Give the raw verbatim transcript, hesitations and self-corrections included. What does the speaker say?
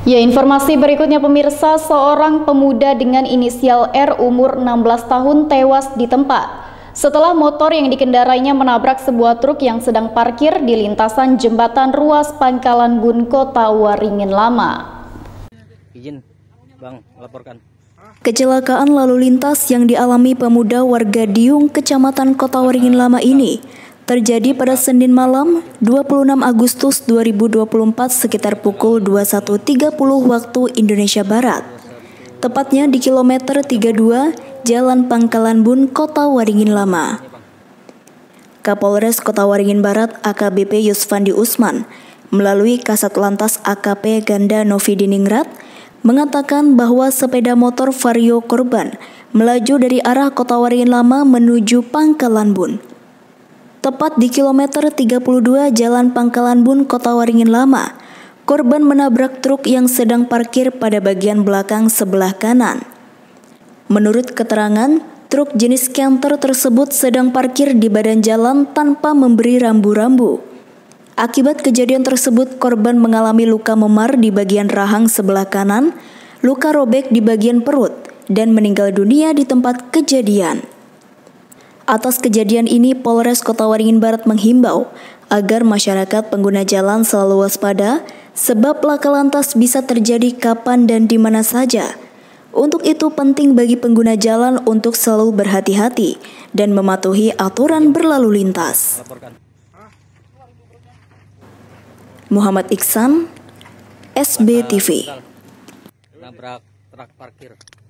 Ya, informasi berikutnya pemirsa, seorang pemuda dengan inisial R umur enam belas tahun tewas di tempat setelah motor yang dikendarainya menabrak sebuah truk yang sedang parkir di lintasan jembatan ruas Pangkalan Bun, Kota Waringin Lama. Izin, Bang, laporkan. Kecelakaan lalu lintas yang dialami pemuda warga Diung, Kecamatan Kota Waringin Lama ini terjadi pada Senin malam dua puluh enam Agustus dua ribu dua puluh empat sekitar pukul dua puluh satu tiga puluh waktu Indonesia Barat. Tepatnya di kilometer tiga puluh dua Jalan Pangkalan Bun, Kota Waringin Lama. Kapolres Kota Waringin Barat A K B P Yusfandi Usman melalui Kasat Lantas A K P Ganda Novi Diningrat mengatakan bahwa sepeda motor Vario korban melaju dari arah Kota Waringin Lama menuju Pangkalan Bun. Tepat di kilometer tiga puluh dua Jalan Pangkalan Bun, Kota Waringin Lama, korban menabrak truk yang sedang parkir pada bagian belakang sebelah kanan. Menurut keterangan, truk jenis Canter tersebut sedang parkir di badan jalan tanpa memberi rambu-rambu. Akibat kejadian tersebut, korban mengalami luka memar di bagian rahang sebelah kanan, luka robek di bagian perut, dan meninggal dunia di tempat kejadian. Atas kejadian ini, Polres Kota Waringin Barat menghimbau agar masyarakat pengguna jalan selalu waspada sebab laka lantas bisa terjadi kapan dan di mana saja. Untuk itu penting bagi pengguna jalan untuk selalu berhati-hati dan mematuhi aturan berlalu lintas. Muhammad Iksan, S B T V. Nabrak truk parkir.